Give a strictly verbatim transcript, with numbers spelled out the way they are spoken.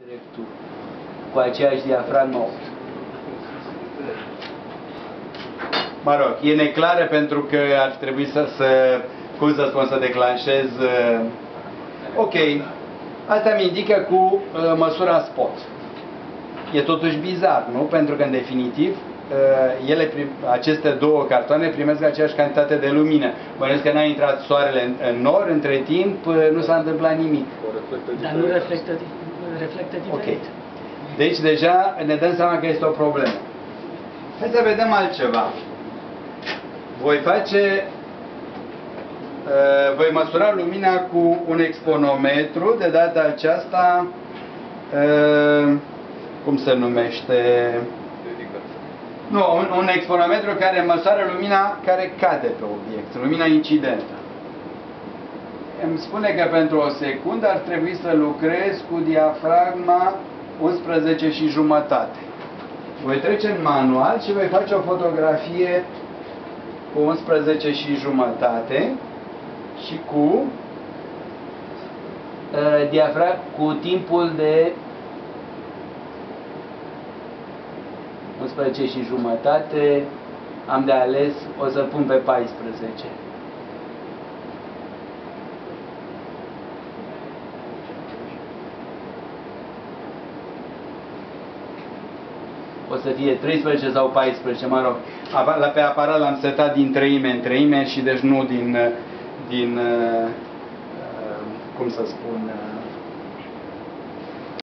dreptul cu aceeași diafragmă opt. Mă rog, e neclară pentru că ar trebui să, să cum să spun, să declanșez. Uh, ok, asta mi indică cu uh, măsura spot. E totuși bizar, nu? Pentru că, în definitiv, uh, ele prim, aceste două cartoane primesc aceeași cantitate de lumină. Bănuiesc că n-a intrat soarele în, în nor, între timp uh, nu s-a întâmplat nimic. Dar nu reflectă, reflectă diferit. Ok. Deci deja ne dăm seama că este o problemă. Hai să vedem altceva. Voi face, uh, voi măsura lumina cu un exponometru, de data aceasta, uh, cum se numește? Nu, un, un exponometru care măsoară lumina care cade pe obiect, lumina incidentă. Îmi spune că pentru o secundă ar trebui să lucrez cu diafragma unsprezece și jumătate. Voi trece în manual și voi face o fotografie cu unsprezece și jumătate și cu uh, diafragma cu timpul de unsprezece și jumătate. Am de ales, o să pun pe paisprezece. O să fie treisprezece sau paisprezece, mă rog. La pe aparat l-am setat din treime în treime și deci nu din, din cum să spun,